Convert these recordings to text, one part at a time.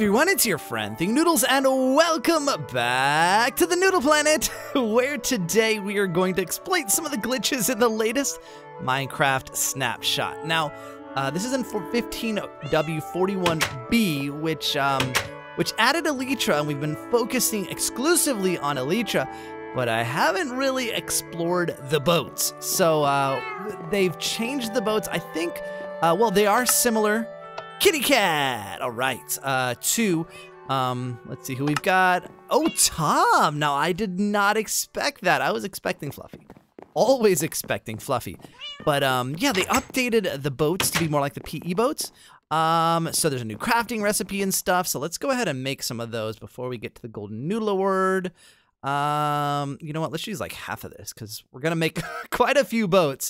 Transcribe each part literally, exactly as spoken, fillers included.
everyone, it's your friend Thinknoodles, and welcome back to the Noodle Planet, where today we are going to exploit some of the glitches in the latest Minecraft snapshot. Now, uh, this is in fifteen W forty-one B, which um, which added Elytra, and we've been focusing exclusively on Elytra, but I haven't really explored the boats. So uh, they've changed the boats. I think, uh, well, they are similar. Kitty Cat! All right, uh, two, um, let's see who we've got. Oh, Tom! Now, I did not expect that. I was expecting Fluffy. Always expecting Fluffy. But, um, yeah, they updated the boats to be more like the P E boats. Um, so there's a new crafting recipe and stuff, so let's go ahead and make some of those before we get to the Golden Noodle Award. Um, you know what, let's use like half of this, because we're gonna make quite a few boats.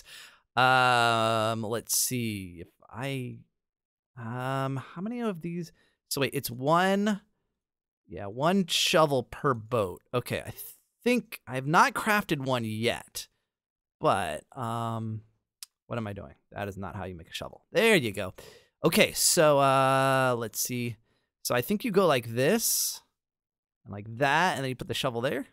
Um, let's see, if I... Um, how many of these? So wait, it's one, yeah, one shovel per boat. Okay, I think I have not crafted one yet, but, um, what am I doing? That is not how you make a shovel. There you go. Okay, so, uh, let's see. So I think you go like this, and like that, and then you put the shovel there.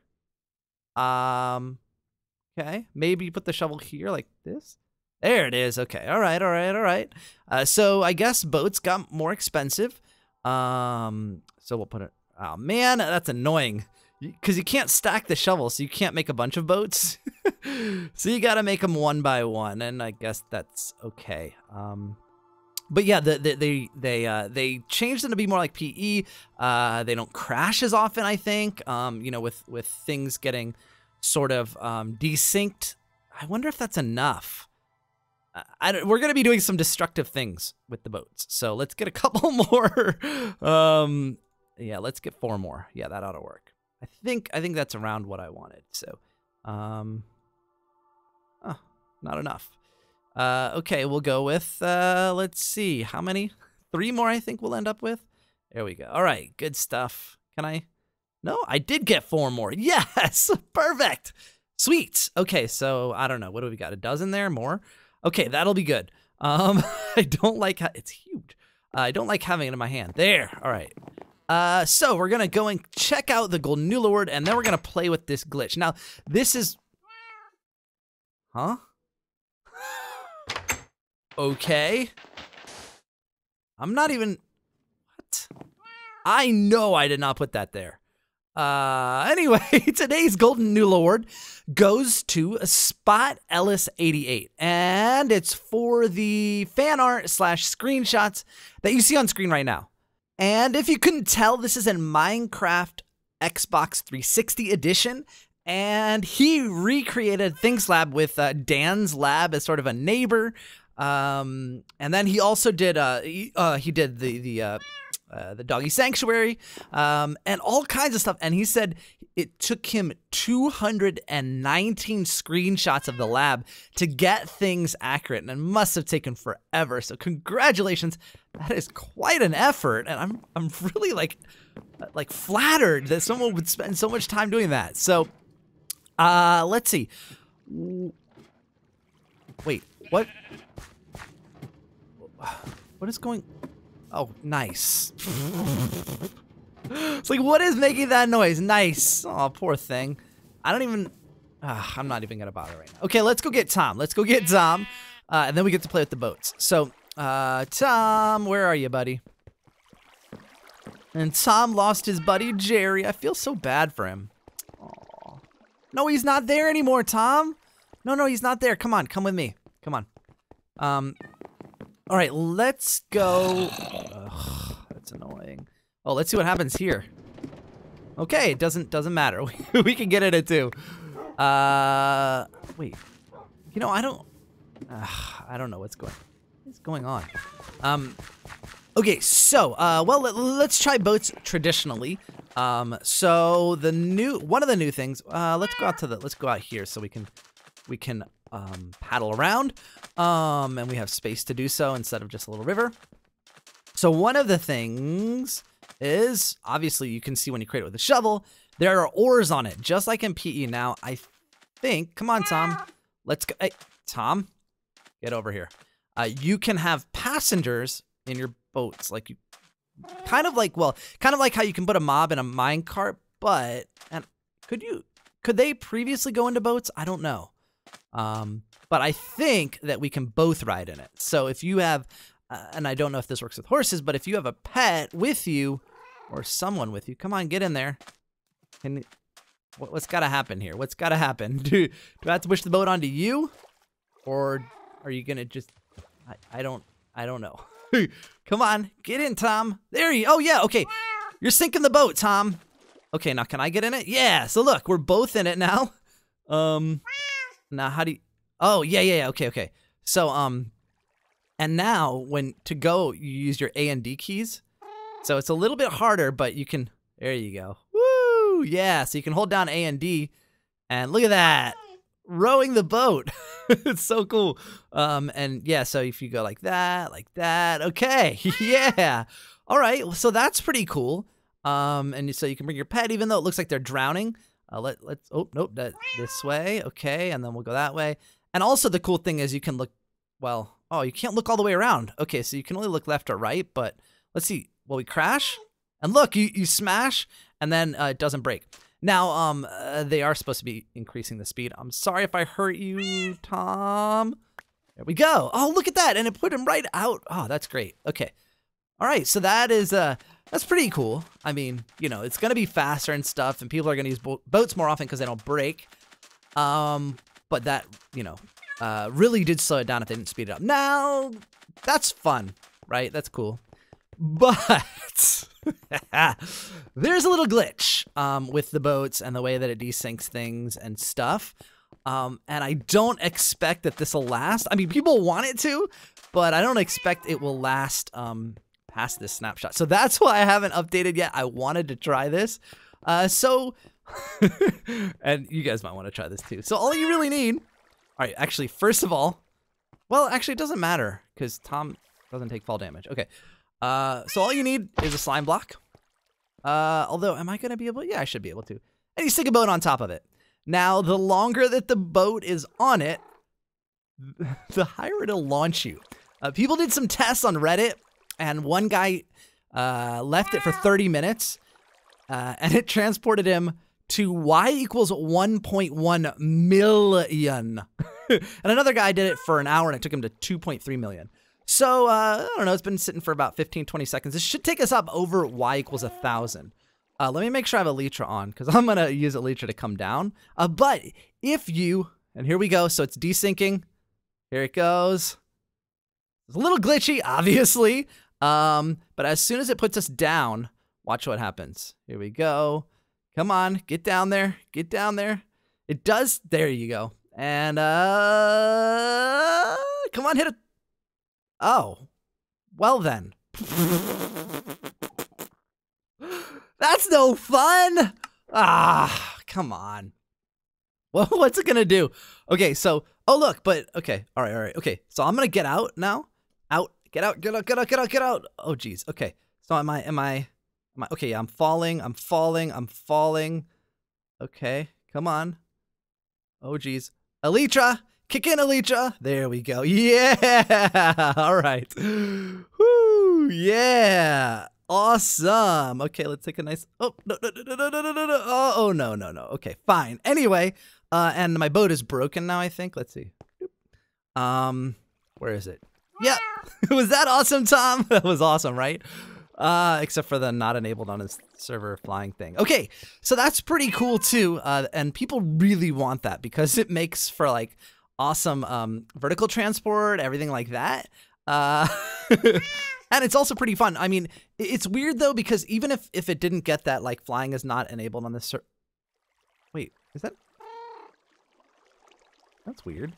Um, okay, maybe you put the shovel here like this. There it is. Okay. All right. All right. All right. Uh, so I guess boats got more expensive. Um, so we'll put it. Oh man, that's annoying. Because you can't stack the shovel, so you can't make a bunch of boats. So you got to make them one by one, and I guess that's okay. Um, but yeah, the, the, they they uh, they changed them to be more like P E. Uh, they don't crash as often, I think. Um, you know, with with things getting sort of um, desynced. I wonder if that's enough. I don't, we're going to be doing some destructive things with the boats. So let's get a couple more. um, yeah, let's get four more. Yeah, that ought to work. I think I think that's around what I wanted. So, um, oh, not enough. Uh, okay, we'll go with, uh, let's see, how many? Three more I think we'll end up with. There we go. All right, good stuff. Can I? No, I did get four more. Yes, perfect. Sweet. Okay, so I don't know. What do we got? A dozen there? More? Okay, that'll be good. Um, I don't like how it's huge. Uh, I don't like having it in my hand. There. All right. Uh, so we're gonna go and check out the Golden Noodle Award, and then we're gonna play with this glitch. Now, this is, huh? Okay. I'm not even. What? I know I did not put that there. Uh, anyway, today's Golden Noodle Award goes to Spot Ellis eighty-eight, and it's for the fan art slash screenshots that you see on screen right now. And if you couldn't tell, this is in Minecraft Xbox three sixty edition, and he recreated Things Lab with uh, Dan's lab as sort of a neighbor. Um, and then he also did uh, he, uh, he did the the uh, Uh, the Doggy Sanctuary, um, and all kinds of stuff. And he said it took him two hundred nineteen screenshots of the lab to get things accurate, and it must have taken forever. So congratulations, that is quite an effort, and I'm I'm really like like flattered that someone would spend so much time doing that. So, uh, let's see. Wait, what? What is going? Oh, nice. It's like, what is making that noise? Nice. Oh, poor thing. I don't even... Uh, I'm not even going to bother right now. Okay, let's go get Tom. Let's go get Tom. Uh, and then we get to play with the boats. So, uh, Tom, where are you, buddy? And Tom lost his buddy, Jerry. I feel so bad for him. Aww. No, he's not there anymore, Tom. No, no, he's not there. Come on, come with me. Come on. Um... All right, let's go. Ugh, that's annoying. Oh, let's see what happens here. Okay, it doesn't doesn't matter. We can get it at two. Uh, wait. You know, I don't. Uh, I don't know what's going. What's going on? Um. Okay, so uh, well, let, let's try boats traditionally. Um, so the new one of the new things. Uh, let's go out to the. Let's go out here so we can we can. Um, paddle around, um, and we have space to do so instead of just a little river. So one of the things is, obviously you can see when you create it with a shovel, there are oars on it, just like in P E. Now, I think, come on, Tom, let's go. Hey, Tom, get over here. Uh, you can have passengers in your boats, like you kind of like, well, kind of like how you can put a mob in a minecart, but, and could you, could they previously go into boats? I don't know. Um, but I think that we can both ride in it. So if you have, uh, and I don't know if this works with horses, but if you have a pet with you or someone with you, come on, get in there. Can, what, what's got to happen here? What's got to happen? Do, do I have to push the boat onto you? Or are you going to just, I, I don't, I don't know. Come on, get in, Tom. There you, oh yeah, okay. You're sinking the boat, Tom. Okay, now can I get in it? Yeah, so look, we're both in it now. Um, now how do you, oh, yeah, yeah, yeah, okay, okay. So, um, and now when to go, you use your A and D keys. So it's a little bit harder, but you can, there you go. Woo, yeah, so you can hold down A and D, and look at that, rowing the boat. It's so cool. Um, and yeah, so if you go like that, like that, okay, yeah. All right, so that's pretty cool. Um, and so you can bring your pet, even though it looks like they're drowning. Uh, let, let's, oh, nope, that, this way, okay, and then we'll go that way. And also the cool thing is you can look, well, oh, you can't look all the way around. Okay, so you can only look left or right, but let's see, will we crash? And look, you, you smash, and then uh, it doesn't break. Now, um, uh, they are supposed to be increasing the speed. I'm sorry if I hurt you, Tom. There we go. Oh, look at that, and it put him right out. Oh, that's great. Okay. All right, so that is, uh, that's pretty cool. I mean, you know, it's going to be faster and stuff, and people are going to use bo boats more often because they don't break. Um, but that, you know, uh, really did slow it down if they didn't speed it up. Now, that's fun, right? That's cool. But there's a little glitch um, with the boats and the way that it desyncs things and stuff. Um, and I don't expect that this will last. I mean, people want it to, but I don't expect it will last um, past this snapshot. So that's why I haven't updated yet. I wanted to try this. Uh, so, and you guys might want to try this too. So all you really need, all right, actually, first of all, well, actually it doesn't matter because Tom doesn't take fall damage. Okay. Uh, so all you need is a slime block. Uh, although, am I going to be able? Yeah, I should be able to. And you stick a boat on top of it. Now, the longer that the boat is on it, the higher it'll launch you. Uh, people did some tests on Reddit, and one guy uh, left it for thirty minutes, uh, and it transported him to y equals one point one million. And another guy did it for an hour, and it took him to two point three million. So, uh, I don't know, it's been sitting for about fifteen, twenty seconds. This should take us up over y equals one thousand. Uh, let me make sure I have Elytra on, because I'm going to use Elytra to come down. Uh, but if you, and here we go, so it's desyncing. Here it goes. It's a little glitchy, obviously. Um, but as soon as it puts us down, watch what happens. Here we go. Come on, get down there. Get down there. It does. There you go. And, uh, come on, hit it. Oh, well then. That's no fun. Ah, come on. Well, what's it gonna do? Okay, so, oh look, but, okay, all right, all right, okay. So I'm gonna get out now. Out, get out, get out, get out, get out, get out. Oh, geez, okay. So am I, am I, am I, okay, yeah, I'm falling, I'm falling, I'm falling. Okay, come on. Oh, geez. Elytra, kick in, Elytra. There we go. Yeah, all right. Woo, yeah. Awesome. Okay, let's take a nice. Oh no no no no no no no no. Oh, oh no no no. Okay, fine. Anyway, uh, and my boat is broken now. I think. Let's see. Um, where is it? Yep. Was that awesome, Tom? That was awesome, right? Uh, except for the not enabled on his server flying thing. Okay, so that's pretty cool too. Uh, and people really want that because it makes for like awesome um vertical transport, everything like that. Uh. And it's also pretty fun. I mean, it's weird though, because even if, if it didn't get that, like flying is not enabled on this ser- Wait, is that? That's weird.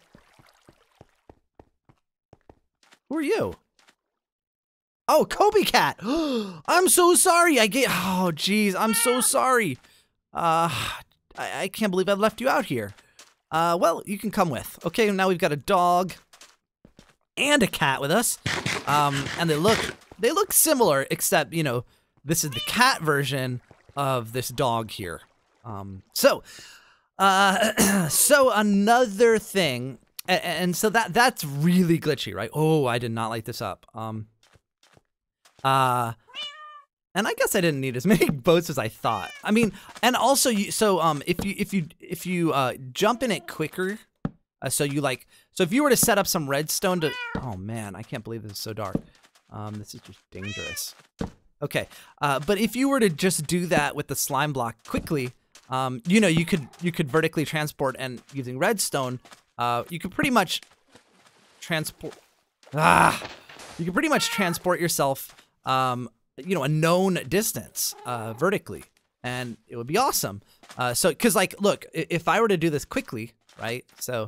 Who are you? Oh, Kobe Cat. I'm so sorry. I get, oh geez, I'm so sorry. Uh, I, I can't believe I left you out here. Uh, well, you can come with. Okay, now we've got a dog and a cat with us. Um, and they look, they look similar, except, you know, this is the cat version of this dog here. Um, so, uh, so another thing, and, and so that, that's really glitchy, right? Oh, I did not light this up. Um, uh, and I guess I didn't need as many boats as I thought. I mean, and also, you, so um, if you if you if you uh, jump in it quicker, uh, so you like, so if you were to set up some redstone to, oh man, I can't believe this is so dark. Um, this is just dangerous. Okay, uh, but if you were to just do that with the slime block quickly, um, you know, you could you could vertically transport, and using redstone, uh, you could pretty much transport. Ah, you could pretty much transport yourself. Um, you know, a known distance, uh, vertically, and it would be awesome. Uh, so, cause like, look, if I were to do this quickly, right? So,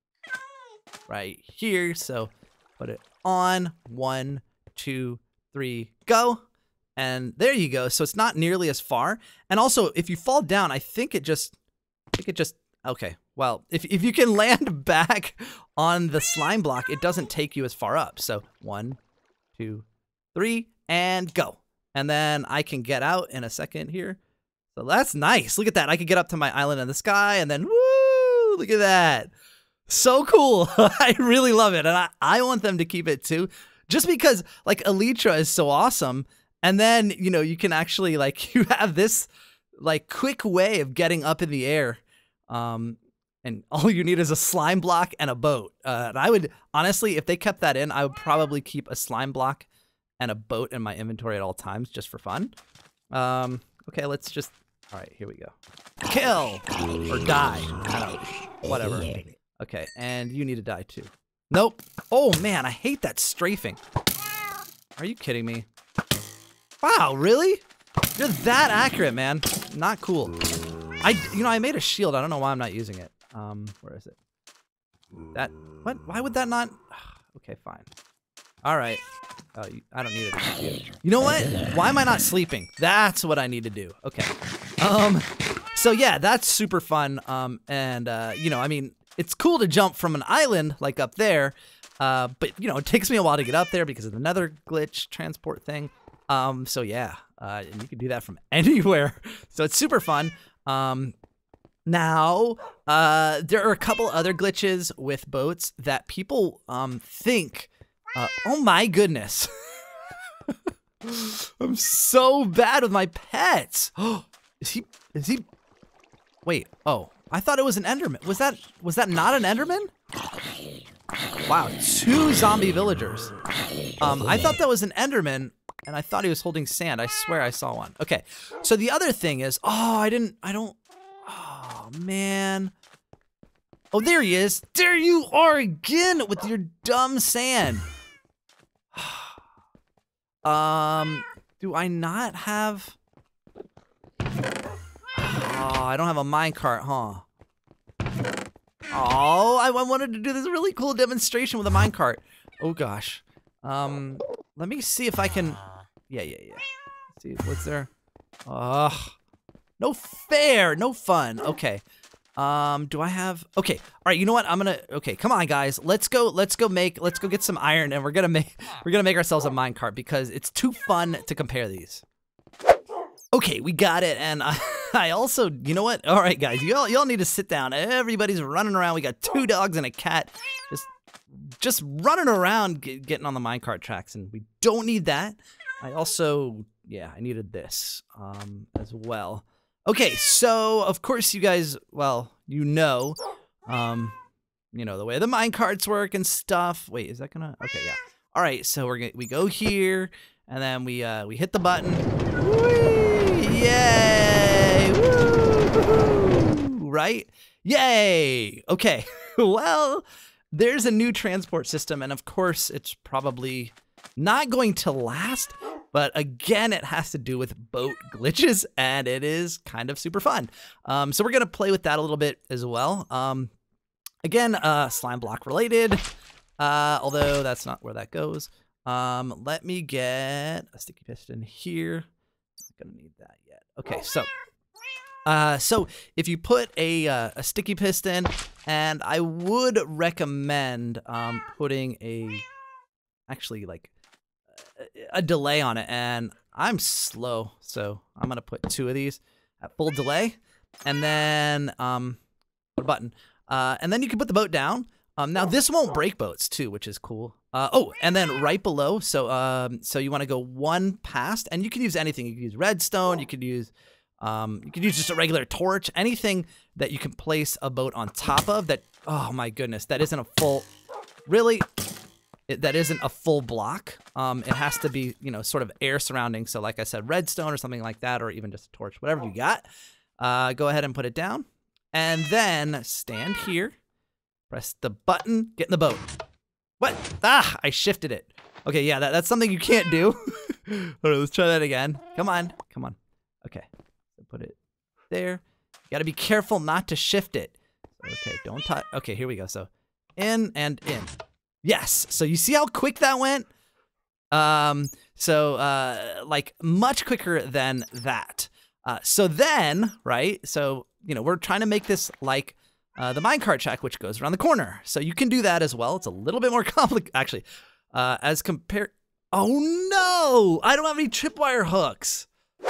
right here, so put it on, one, two, three, go. And there you go. So it's not nearly as far. And also, if you fall down, I think it just, I think it just, okay. Well, if, if you can land back on the slime block, it doesn't take you as far up. So one, two, three, and go. And then I can get out in a second here. So that's nice. Look at that. I could get up to my island in the sky and then woo, look at that. So cool. I really love it. And I, I want them to keep it too. Just because like Elytra is so awesome. And then, you know, you can actually like, you have this like quick way of getting up in the air. Um, and all you need is a slime block and a boat. Uh, and I would, honestly, if they kept that in, I would probably keep a slime block and a boat in my inventory at all times just for fun. Um, okay, let's just, all right, here we go. Kill or die. I don't know, whatever. Okay, and you need to die too. Nope. Oh man, I hate that strafing. Are you kidding me? Wow, really? You're that accurate, man. Not cool. I, you know, I made a shield. I don't know why I'm not using it. Um, where is it? That, what? Why would that not? Okay, fine. All right. Oh, you, I don't need it. You know what? Why am I not sleeping? That's what I need to do. Okay. Um, so yeah, that's super fun. Um, and, uh, you know, I mean, it's cool to jump from an island like up there. Uh, but, you know, it takes me a while to get up there because of the nether glitch transport thing. Um, so yeah, uh, and you can do that from anywhere. So it's super fun. Um, now, uh, there are a couple other glitches with boats that people, um, think, uh, oh my goodness. I'm so bad with my pets. Oh, is he, is he, wait, oh, I thought it was an Enderman. Was that, was that not an Enderman? Wow, two zombie villagers. Um, I thought that was an Enderman. And I thought he was holding sand. I swear I saw one. Okay. So the other thing is, oh, I didn't, I don't, oh, man. Oh, there he is. There you are again with your dumb sand. um, do I not have, oh, I don't have a minecart, huh? Oh, I wanted to do this really cool demonstration with a minecart. Oh, gosh. Um, let me see if I can, yeah, yeah, yeah. Let's see, what's there? Ugh. No fair, no fun. Okay. Um, do I have, okay. All right, you know what? I'm gonna, okay, come on, guys. Let's go, let's go make, let's go get some iron, and we're gonna make, we're gonna make ourselves a minecart because it's too fun to compare these. Okay, we got it, and I, I also, you know what? All right, guys, y'all, y'all need to sit down. Everybody's running around. We got two dogs and a cat. Just just running around get, getting on the minecart tracks, and we don't need that. I also, yeah, I needed this um, as well. Okay, so of course you guys, well, you know, um, you know the way the minecarts work and stuff. Wait, is that gonna? Okay, yeah. All right, so we're gonna we go here, and then we uh, we hit the button. Whee! Yay! Woo! Right? Yay! Okay. Well. There's a new transport system, and of course, it's probably not going to last, but again, it has to do with boat glitches, and it is kind of super fun. Um, so we're gonna play with that a little bit as well. Um, again, uh, slime block related, uh, although that's not where that goes. Um, let me get a sticky piston here. Not gonna need that yet. Okay, so. Uh, so if you put a, uh, a sticky piston, and I would recommend, um, putting a, actually like a, a delay on it, and I'm slow, so I'm gonna put two of these at full delay, and then, um, put a button, uh, and then you can put the boat down, Um, now this won't break boats too, which is cool. Uh, oh, and then right below, so um, so you want to go one past, and you can use anything. You can use redstone. You could use, um, you could use just a regular torch. Anything that you can place a boat on top of. That. Oh my goodness, that isn't a full. Really, it, that isn't a full block. Um, it has to be, you know, sort of air surrounding. So like I said, redstone or something like that, or even just a torch, whatever you got. Uh, go ahead and put it down, and then stand here. Press the button, get in the boat. What? Ah, I shifted it. Okay, yeah, that, that's something you can't do. All right, let's try that again. Come on, come on. Okay, so put it there. You gotta be careful not to shift it. Okay, don't touch. Okay, here we go. So in and in. Yes, so you see how quick that went? Um, so uh, like much quicker than that. Uh, so then, right, so, you know, we're trying to make this like Uh, the minecart shack, which goes around the corner. So you can do that as well. It's a little bit more complicated, actually, uh, as compared. Oh no, I don't have any tripwire hooks.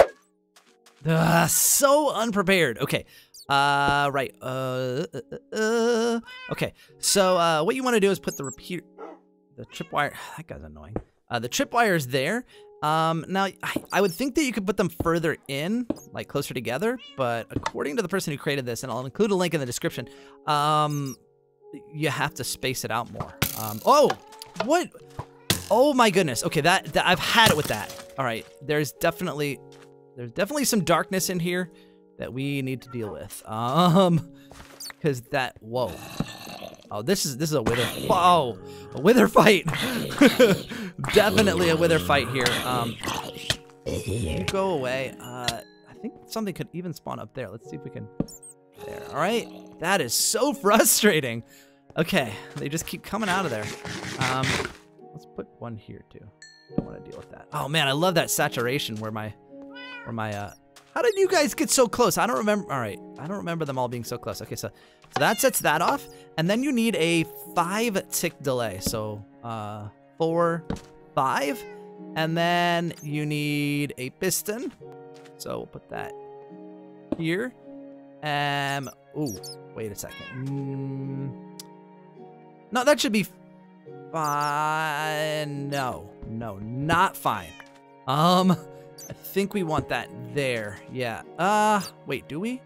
Ugh, so unprepared. Okay, uh, right. Uh, uh, uh, okay, so uh, what you want to do is put the repeater, the tripwire. That guy's annoying. Uh, the tripwire's there. Um, now, I, I would think that you could put them further in, like closer together, but according to the person who created this, and I'll include a link in the description, um, you have to space it out more. Um, oh, what? Oh my goodness. Okay, that, that I've had it with that. All right, there's definitely, there's definitely some darkness in here that we need to deal with. Um, because that, whoa. Oh, this is this is a wither. Whoa, a wither fight. Definitely a wither fight here. Um, you go away. Uh, I think something could even spawn up there. Let's see if we can. There. All right. That is so frustrating. Okay, they just keep coming out of there. Um, let's put one here too. Don't want to deal with that. Oh man, I love that saturation where my, where my. Uh, how did you guys get so close? I don't remember. All right, I don't remember them all being so close. Okay, so. So that sets that off, and then you need a five tick delay. So uh, four, five, and then you need a piston. So we'll put that here. Um, ooh, wait a second. Mm, no, that should be fine. No, no, not fine. Um, I think we want that there. Yeah. Uh, wait, do we?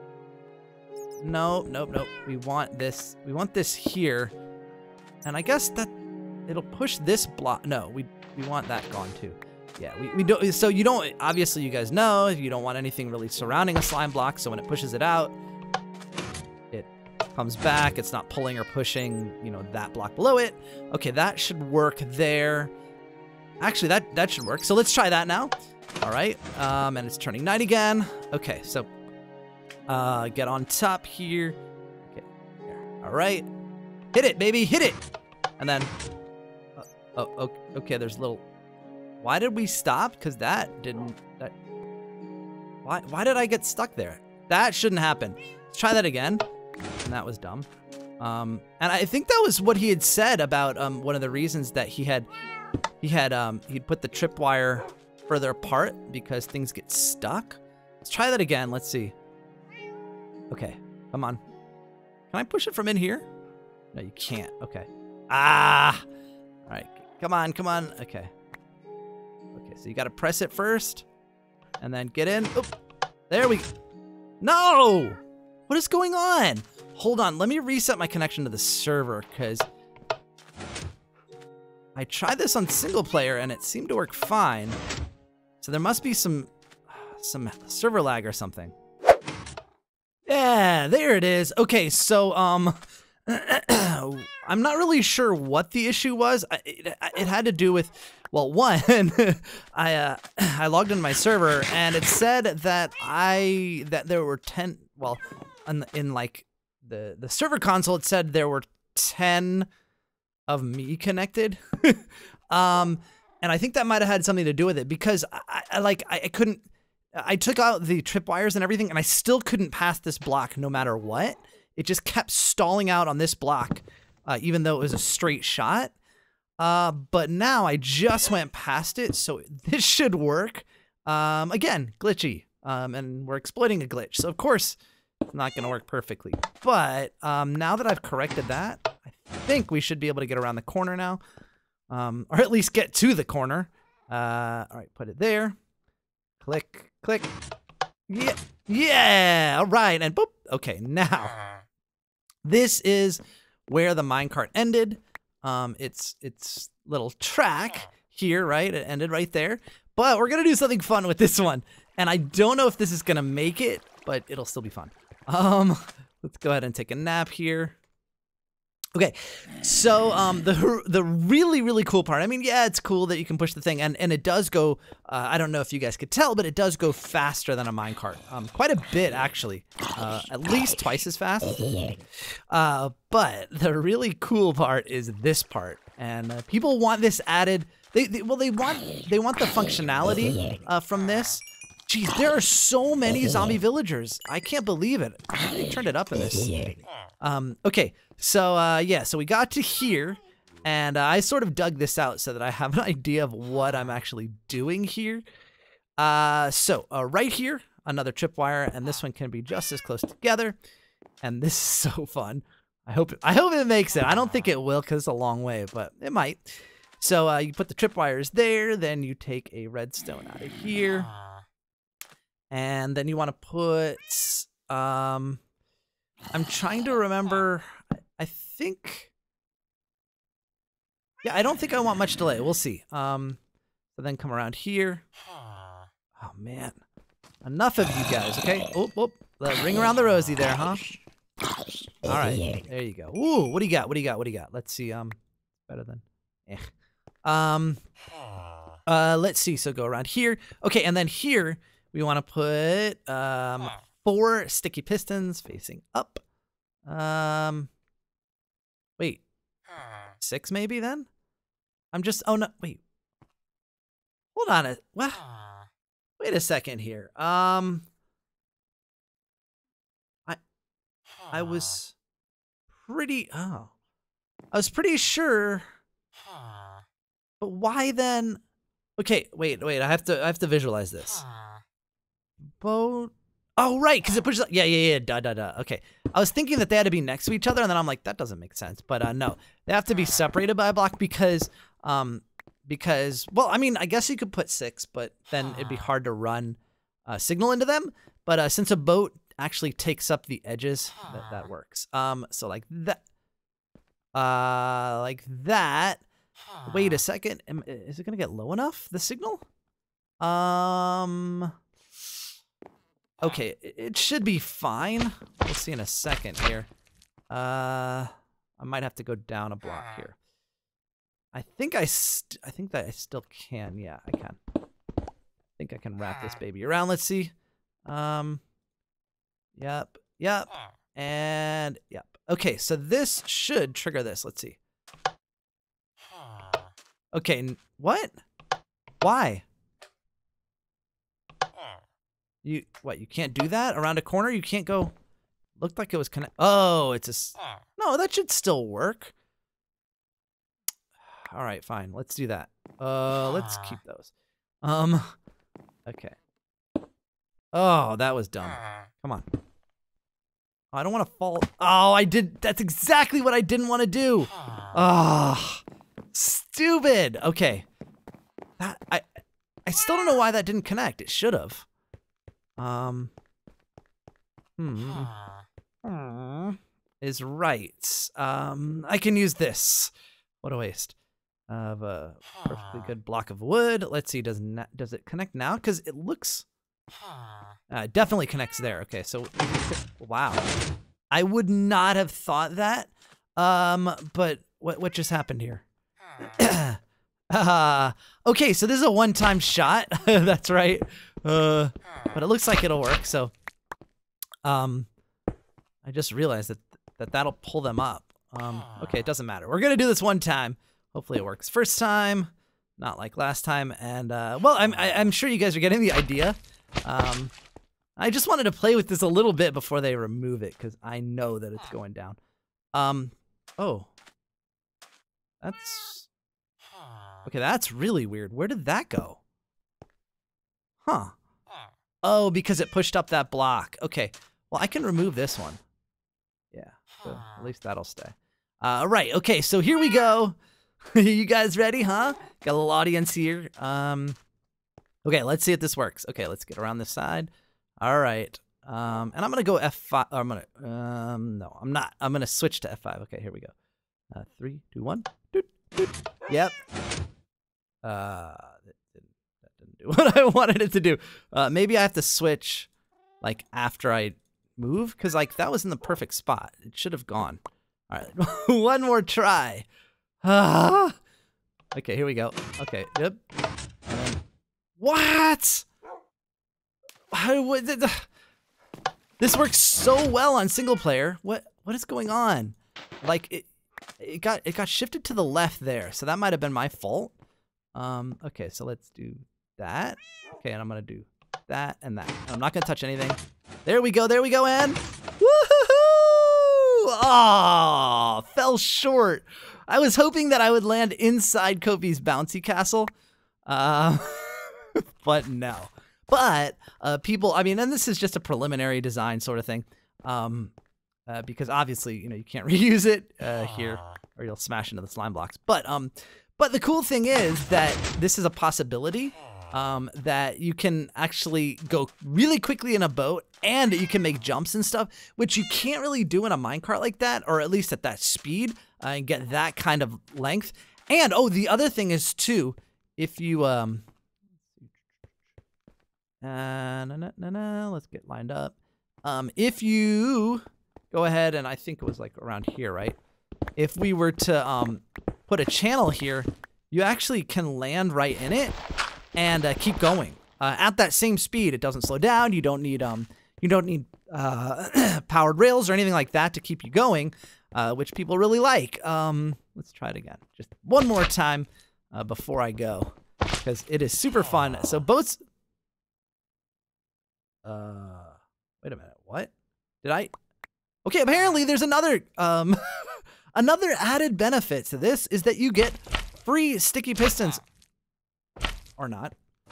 No, nope, nope. We want this. We want this here, and I guess that it'll push this block. No, we we want that gone too. Yeah, we we don't. So you don't. Obviously, you guys know you don't want anything really surrounding a slime block. So when it pushes it out, it comes back. It's not pulling or pushing, you know, that block below it. Okay, that should work there. Actually, that that should work. So let's try that now. All right. Um, and it's turning night again. Okay, so. Uh, get on top here. Okay, there. All right. Hit it, baby, hit it. And then, uh, oh, okay, there's a little, why did we stop? Because that didn't, that, why, why did I get stuck there? That shouldn't happen. Let's try that again. And that was dumb. Um, and I think that was what he had said about, um, one of the reasons that he had, he had, um, he'd put the tripwire further apart because things get stuck. Let's try that again. Let's see. Okay, come on. Can I push it from in here? No, you can't. Okay. Ah! All right, come on, come on. Okay. Okay, so you got to press it first, and then get in. Oop. There we go. No! What is going on? Hold on, let me reset my connection to the server, because I tried this on single player, and it seemed to work fine. So there must be some, some server lag or something. Yeah, there it is. Okay, so, um, I'm not really sure what the issue was. I, it, it had to do with, well, one, I, uh, I logged into my server, and it said that I, that there were ten, well, in, in like, the, the server console, it said there were ten of me connected. um, and I think that might have had something to do with it, because I, I like, I, I couldn't, I took out the tripwires and everything, and I still couldn't pass this block no matter what. It just kept stalling out on this block, uh, even though it was a straight shot. Uh, but now I just went past it, so this should work. Um, again, glitchy, um, and we're exploiting a glitch. So, of course, it's not going to work perfectly. But um, now that I've corrected that, I think we should be able to get around the corner now. Um, or at least get to the corner. Uh, all right, put it there. Click, click. Yeah, yeah, all right, and boop. Okay, now, this is where the minecart ended. Um, it's, it's little track here, right? It ended right there. But we're gonna do something fun with this one. And I don't know if this is gonna make it, but it'll still be fun. Um, let's go ahead and take a nap here. Okay, so um, the the really, really cool part, I mean, yeah, it's cool that you can push the thing, and, and it does go, uh, I don't know if you guys could tell, but it does go faster than a minecart. Um, quite a bit, actually. Uh, at least twice as fast. Uh, but the really cool part is this part, and uh, people want this added. They, they Well, they want, they want the functionality uh, from this. Jeez, there are so many zombie villagers. I can't believe it. They turned it up in this. Um, okay, so uh, yeah, so we got to here, and uh, I sort of dug this out so that I have an idea of what I'm actually doing here. Uh, so uh, right here, another tripwire, and this one can be just as close together. And this is so fun. I hope I hope it makes it. I don't think it will because it's a long way, but it might. So uh, you put the tripwires there, then you take a redstone out of here. And then you want to put, um, I'm trying to remember, I think, yeah, I don't think I want much delay. We'll see. Um, so then come around here. Oh, man. Enough of you guys, okay? Oh, oh, ring around the rosy there, huh? All right, there you go. Ooh, what do you got? What do you got? What do you got? Let's see. Um, better than, eh. Um, uh, let's see. So go around here. Okay, and then here, we want to put um, four sticky pistons facing up. Um, wait, six maybe then? I'm just, oh no, wait. Hold on, a, well, wait a second here. Um, I, I was pretty, oh, I was pretty sure, but why then? Okay, wait, wait, I have to, I have to visualize this. Boat. Oh, right, because it pushes. Yeah, yeah, yeah. Duh, duh, duh. Okay, I was thinking that they had to be next to each other, and then I'm like, that doesn't make sense. But uh, no, they have to be separated by a block because, um, because well, I mean, I guess you could put six, but then it'd be hard to run a signal into them. But uh, since a boat actually takes up the edges, that that works. Um, so like that, uh, like that. Wait a second. Am, is it gonna get low enough? The signal? Um. Okay, it should be fine. We'll see in a second here. Uh, I might have to go down a block here. I think I, st I think that I still can. Yeah, I can. I think I can wrap this baby around. Let's see. Um, yep, yep, and yep. Okay, so this should trigger this. Let's see. Okay, what? Why? You what? You can't do that around a corner. You can't go. Looked like it was connect. Oh, it's a. S no, that should still work. All right, fine. Let's do that. Uh, let's keep those. Um, okay. Oh, that was dumb. Come on. Oh, I don't want to fall. Oh, I did. That's exactly what I didn't want to do. Ah, oh, stupid. Okay. That I. I still don't know why that didn't connect. It should have. Um, hmm, is right. Um, I can use this. What a waste of a perfectly good block of wood. Let's see, does not, does it connect now? Because it looks, uh, it definitely connects there. Okay, so wow, I would not have thought that. Um, but what what just happened here? Uh, okay, so this is a one-time shot. That's right. Uh, but it looks like it'll work. So, um, I just realized that that that'll pull them up. Um, okay, it doesn't matter. We're gonna do this one time. Hopefully, it works first time, not like last time. And uh, well, I'm I, I'm sure you guys are getting the idea. Um, I just wanted to play with this a little bit before they remove it because I know that it's going down. Um, oh, that's. Okay, that's really weird. Where did that go? Huh. Oh, because it pushed up that block. Okay. Well, I can remove this one. Yeah. So at least that'll stay. Uh, right, okay, so here we go. You guys ready, huh? Got a little audience here. Um, okay, let's see if this works. Okay, let's get around this side. All right, um, and I'm gonna go F five. Or I'm gonna, um, no, I'm not. I'm gonna switch to F five. Okay, here we go. Uh, three, two, one. Doot, doot. Yep. Uh, that didn't, that didn't do what I wanted it to do. Uh, maybe I have to switch, like after I move, because like that was in the perfect spot. It should have gone. All right, one more try. Ah. Okay, here we go. Okay, yep. And then, what? How would the, this works so well on single player. What what is going on? Like it it got it got shifted to the left there, so that might have been my fault. Um. Okay, so let's do that. Okay, and I'm gonna do that and that. And I'm not gonna touch anything. There we go. There we go. And woohoo! Oh, fell short. I was hoping that I would land inside Kofi's bouncy castle, uh, but no. But uh, people, I mean, and this is just a preliminary design sort of thing, um, uh, because obviously, you know, you can't reuse it uh, here, or you'll smash into the slime blocks. But um, but the cool thing is that this is a possibility. Um, that you can actually go really quickly in a boat, and you can make jumps and stuff, which you can't really do in a minecart like that, or at least at that speed, uh, and get that kind of length. And oh, the other thing is too, if you um, uh, na, na, na, na, let's get lined up. Um, if you go ahead, and I think it was like around here, right? If we were to um put a channel here, you actually can land right in it. And uh, keep going uh, at that same speed. It doesn't slow down. You don't need um, you don't need uh, powered rails or anything like that to keep you going, uh, which people really like. Um, let's try it again, just one more time uh, before I go, because it is super fun. So boats. Uh, wait a minute. What did I? Okay, apparently there's another um, another added benefit to this is that you get free sticky pistons. Or not.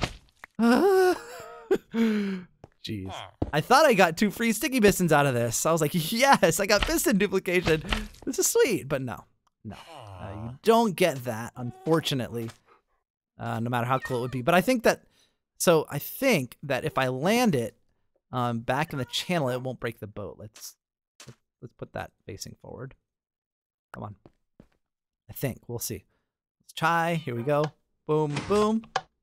Jeez. I thought I got two free sticky pistons out of this. I was like, yes, I got piston duplication. This is sweet. But no, no. Uh, you don't get that, unfortunately, uh, no matter how cool it would be. But I think that, so I think that if I land it um, back in the channel, it won't break the boat. Let's, let's put that facing forward. Come on. I think. We'll see. Let's try. Here we go. Boom, boom.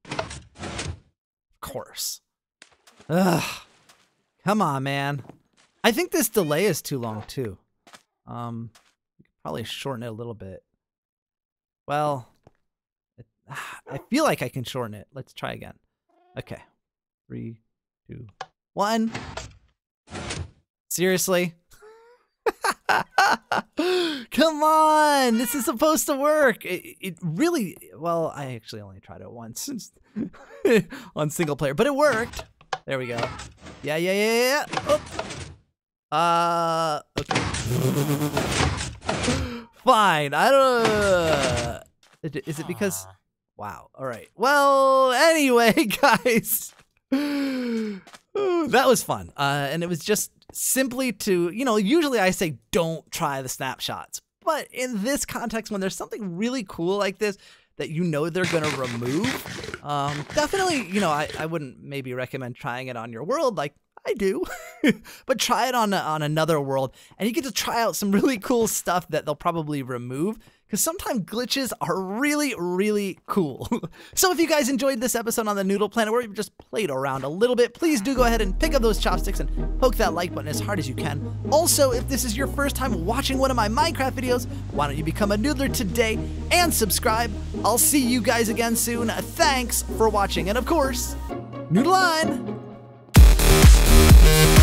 Of course. Ugh. Come on, man. I think this delay is too long, too. Um, we could probably shorten it a little bit. Well, it, I feel like I can shorten it. Let's try again. Okay. Three, two, one. Seriously? Come on, this is supposed to work. It, it really, well, I actually only tried it once on single player, but it worked. There we go. Yeah, yeah, yeah, yeah. Oh. Uh, okay. Fine. I don't. Uh, is it because? Wow. All right. Well, anyway, guys, that was fun, uh, and it was just simply to, you know, usually I say don't try the snapshots, but in this context, when there's something really cool like this that you know they're gonna remove, um, definitely, you know, I, I wouldn't maybe recommend trying it on your world like I do, but try it on a, on another world, and you get to try out some really cool stuff that they'll probably remove, because sometimes glitches are really, really cool. So if you guys enjoyed this episode on the Noodle Planet, where we've just played around a little bit, please do go ahead and pick up those chopsticks and poke that like button as hard as you can. Also, if this is your first time watching one of my Minecraft videos, why don't you become a noodler today and subscribe? I'll see you guys again soon. Thanks for watching, and of course, noodle on!